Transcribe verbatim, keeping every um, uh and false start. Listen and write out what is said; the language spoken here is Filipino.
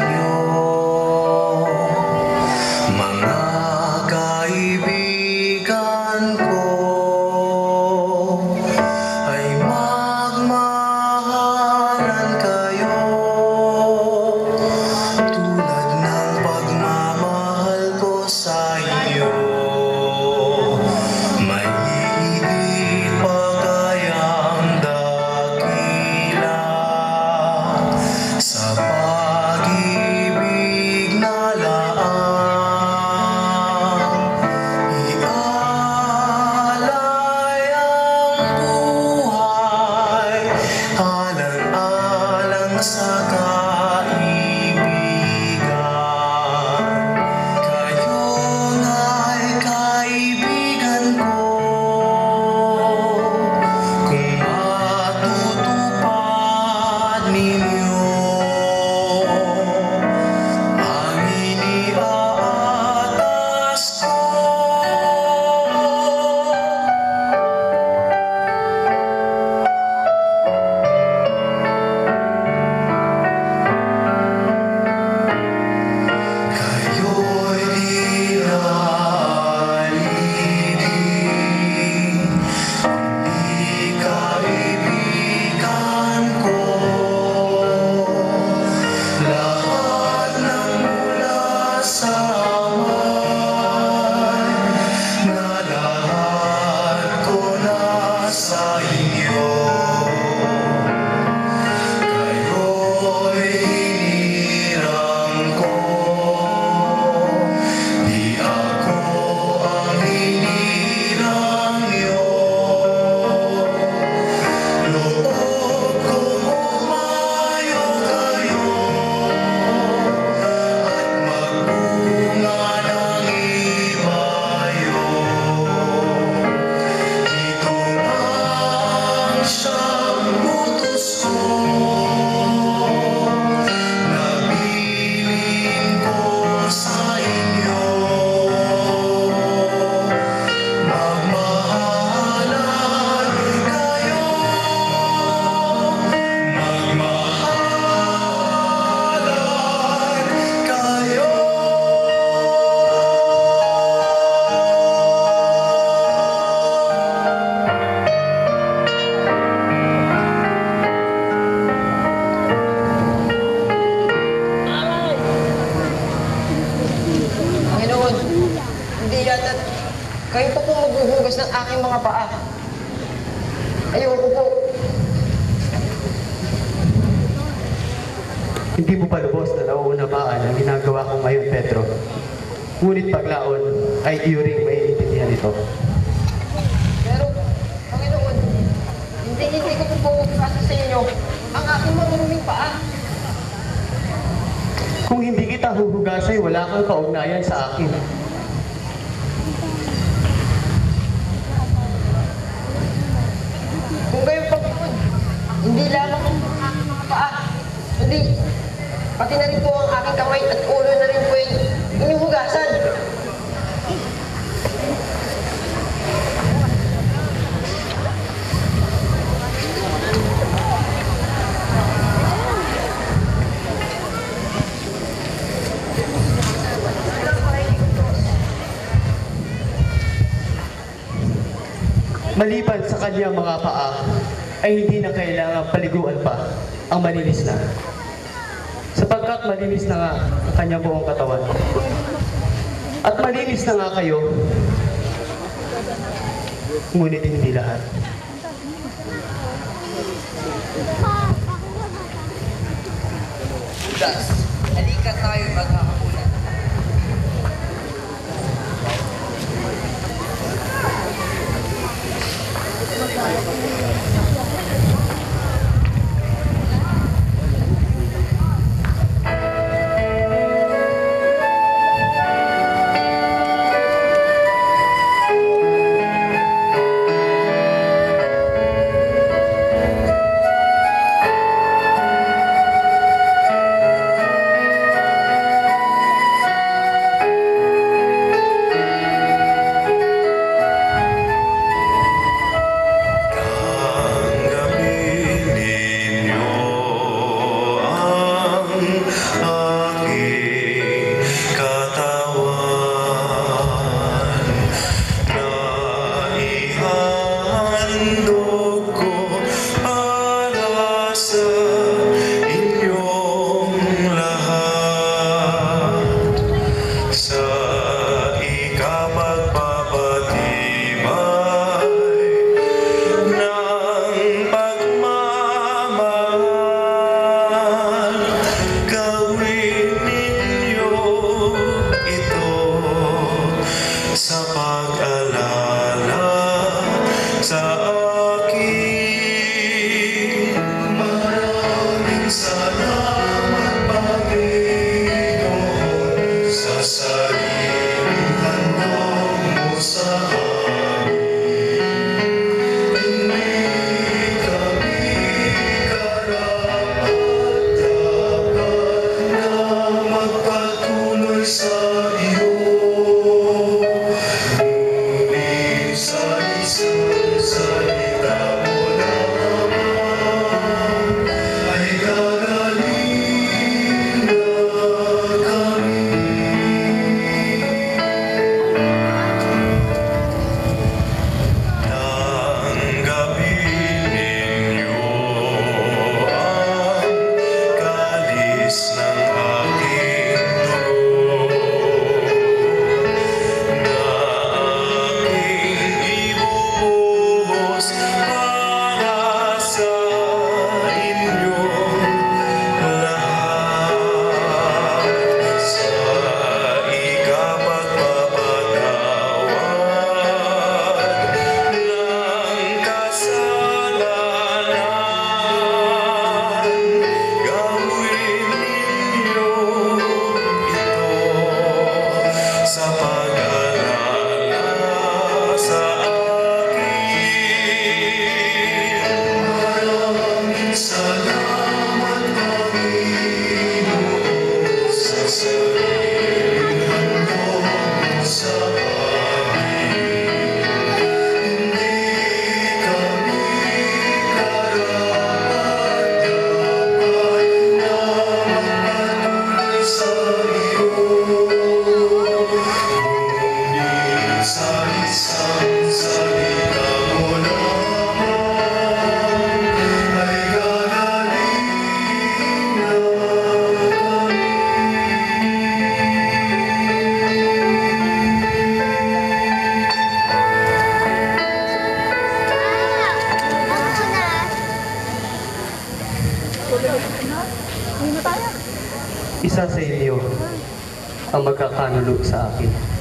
inyo, mga kaibigan ko, ay magmahalan kayo tulad ng pagmamahal ko sa inyo. May higit pa kayang dakila sa pag-ibig na laang ialay ang buhay alang-alang sa kaibigan. Kayo nga'y kaibigan ko, kung matutupad ninyo ang iniaatas ko. Kayo'y dinaalibig, di kaibigan ko. Lahat ng mula sa amay, na lahat ko na sa inyo. Kayo'y hinirang ko, di ako ang hinirang niyo. Loob kong umayo kayo at magbunga ng ibayo. Ito ang siyang utos ko, nabilin ko sa inyo. Magmahalan kayo, magmahalan kayo. Panginoon, hindi yata kayo pa po maghuhugas ng aking mga paa. Ayoko po. Hindi mo pa lubos na nauunawaan ang ginagawa ko ngayon, Pedro. Ngunit paglaon ay iyo ring maiintindihan ito. Pero, Panginoon, hindi hindi ko po pupukasan sa inyo ang aking maruruming paa. Kung hindi kita huhugasay, wala kang kaugnayan sa akin. Kung kayo, Panginoon, hindi lamang ang aking mga paa, kundi pati na rin po ang aking kamay at ulo na rin po yung inyong hugasan. Maliban sa kanyang mga paa, ay hindi na kailangang paliguan pa ang malinis na. Sapagkat malinis na nga ang kanyang buong katawan. At malinis na nga kayo, ngunit hindi lahat. Judas, halika tayo maghahapunan. Tanggapin ninyo ang isa sa inyo ang magkakanulo sa akin.